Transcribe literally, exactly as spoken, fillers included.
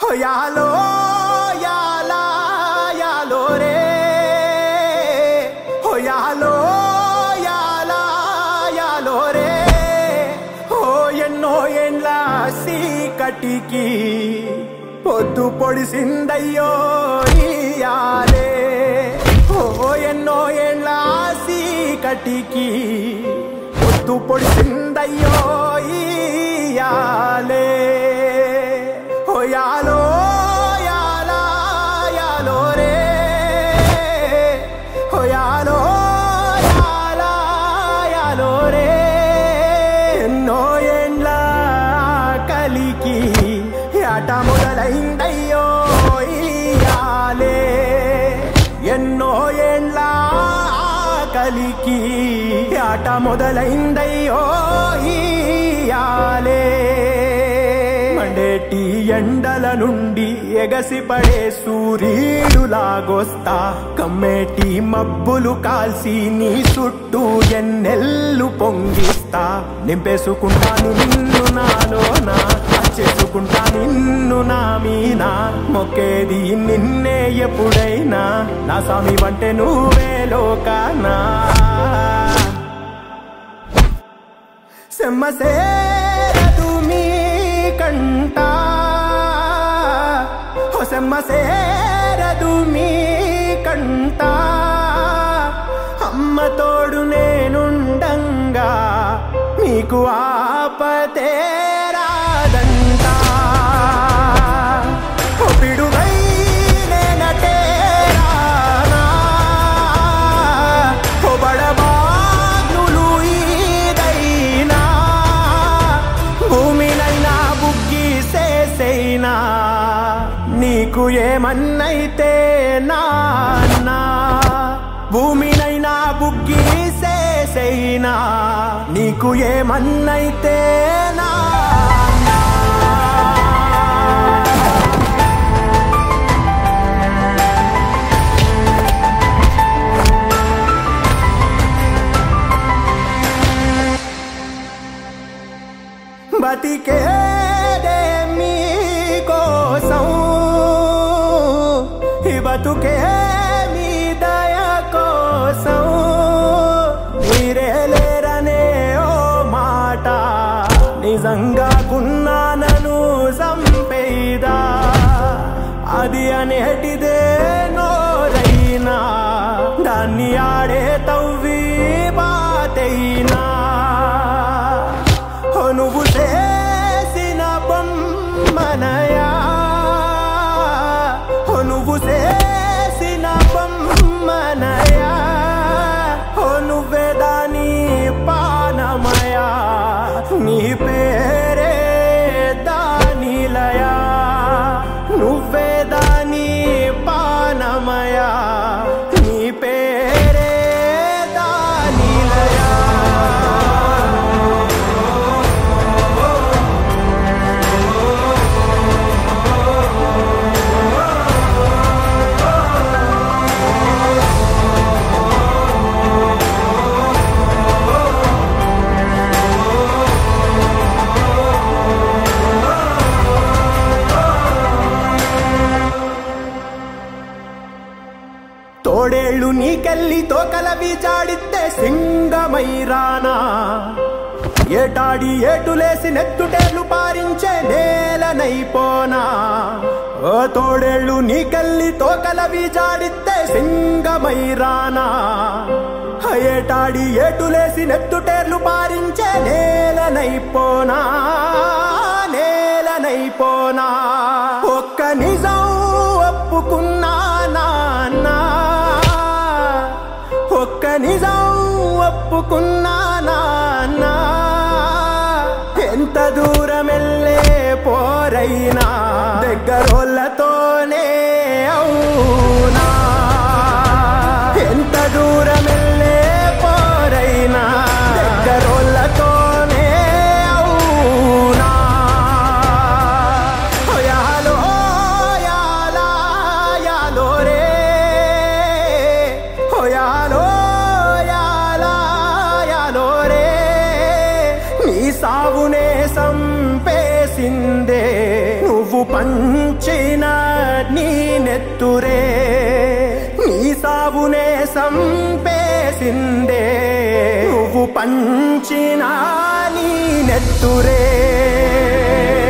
हो यालो याला यालो रे हो यालो याला यालो रे हो ఎన్నో ఏండ్ల సీకటికి పొద్దు పొడిసిందయ్యో ఇయాలే ఓ ఎన్నో ఏండ్ల సీకటికి పొద్దు పొడిసిందయ్యో ఇయాలే ఓ యాలో యాలా యాలో రే ఓ యాలో యాలా యాలో రే ఎన్నో ఏండ్ల కలికి ఆట మొదలైందయ్యో ఇయాలే ఎన్నో ఏండ్ల కలికి ఆట మొదలైందయ్యో ఇయాలే మండేటి ఎండల నుండి ఎగసిపడే సూర్యుడులాగొస్తా కమ్మేటి మబ్బులు కాల్సి నీ చుట్టూ ఎన్నెల్లు పొంగిస్తా నింపేసుకుంటాను నిన్ను నాలోనా చేసుకుంటా నిన్ను నా మీనా మొక్కేది నిన్నే ఎప్పుడైనా నా స్వామి వంటే నువ్వే లోకానా సెమ్మసేరదు మీ కంట హో సెమ్మసేరదు మీ కంట అమ్మ తోడు నేనుండంగా మీకు ఆపతే రాదంటా ఓ పిడుగై నేనటే రానా ఓ బడబాగ్నులు ఈదైనా భూమినైనా బుగ్గి సేసైనా నీకు ఏమన్నైతే నాన్నా భూమినైనా బుగ్గి సేసైనా నీకు ఏమన్నైతే నాన్నా బతికేదే మీకోసం ఈ బతుకే మీ దయ కోసం మీరే లేరనే ఓ మాట నిజంగా కున్నానను సంపేదా అది అనేటిదే నోరైనా దాన్ని ఆడే తవ్వి బాతైనా నువ్వు చేసిన బొమ్మనయా నువ్వు చేసిన బొమ్మనయా నువ్వే దాని పానమయా నీ పేరే దానిలయా నువ్వే దాని పానమయా నీ పేరే దానిలయా తోడేళ్ళు నీకెళ్ళి తోకలవి జాడితే సింగమైరానా ఏటాడి ఏటులేసి నెత్తుటేర్లు పారించే నేలనైపోనా ఓ తోడేళ్ళు నీకెళ్ళి తోకలవి జాడితే సింగమైరానా ఏటాడి ఏటులేసి నెత్తుటేర్లు పారించే నేలనైపోనా నేలనైపోనా ఒక్క నిజం ఒప్పుకున్నా నాన్నా ఒక్క నిజం ఒప్పుకున్నా నాన్నా ఎంత దూరం వెళ్ళే పోరైనా దగ్గరోళ్ళతోనే అవునా ఎంత దూరం వెళ్ళే పోరైనా దగ్గరోళ్ళతోనే అవునా యాలో యాలా యాలో రే యాలో యాలా యాలో రే నీ సావునే సంపేసిందే నువ్వు నువ్వు పంచిన నీ నెత్తురే నీ సావునే సంపేసిందే నువ్వు పంచిన నీ నెత్తురే